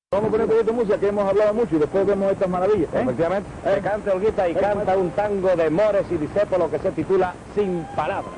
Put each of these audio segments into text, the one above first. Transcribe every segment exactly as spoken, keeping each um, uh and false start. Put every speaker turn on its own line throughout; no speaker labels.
Vamos a poner un poquito de música, que hemos hablado mucho y después vemos estas maravillas, ¿eh?
Efectivamente,
¿Eh?
se canta Olguita y
¿Eh?
canta un tango de Mores y Discépolo que se titula Sin Palabras.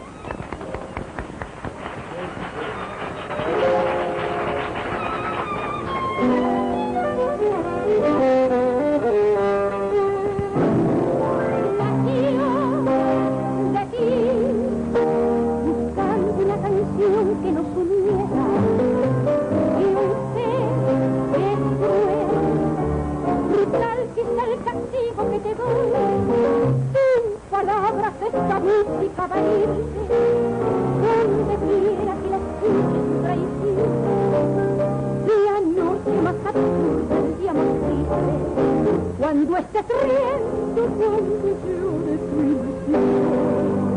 Que nos uniera y usted es cruel, brutal quizá el castigo que te doy. Sin palabras esta música va a irse donde quiera que la escuches tu traición. La noche más absurda, el día más triste, cuando estés riendo cuando llore tu ilusión.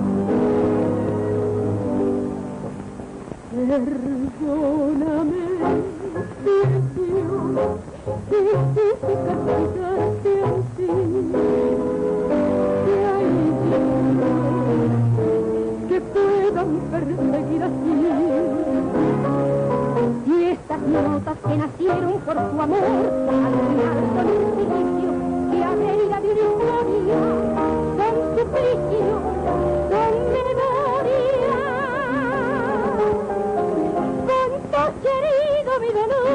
Perdóname, cielo, que quise castigarte así. Que hay días que puedan perseguir así. Y estas notas que nacieron por tu amor, al final son un silicio que abre la de una historia, son suplicio, son memoria. Querido, mi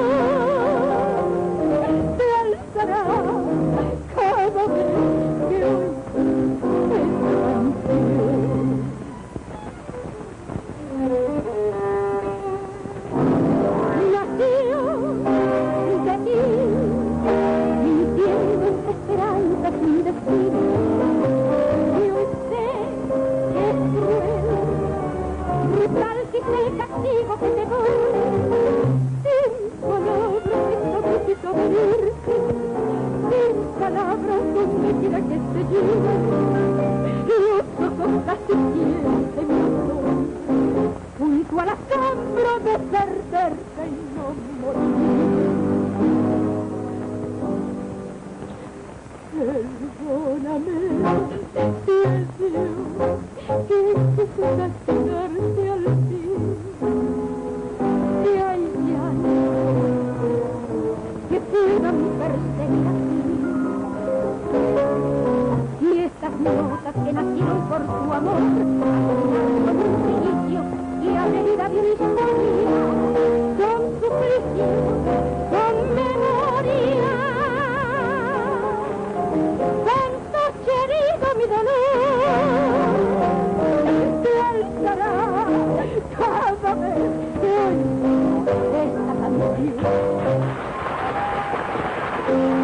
dolor te alzará cada vez que oigas esta canción. Nació de ti, mintiendo en esperanza sin destino, y hoy sé que es cruel, brutal quizá el castigo que te doy. Sin palabras donde quiera que esté yo, los ojos casi ciegos de mi amor, junto a la sombra de perderte y no morir. Perdóname, cielo, que quise castigarte al fin. Que hay que puedan perseguir así. Y estas notas que nacieron por tu amor, son un silicio y avenida de una historia, son suplicio, son memoria. Cuánto querido mi dolor te alzará cada vez que oigas esta canción.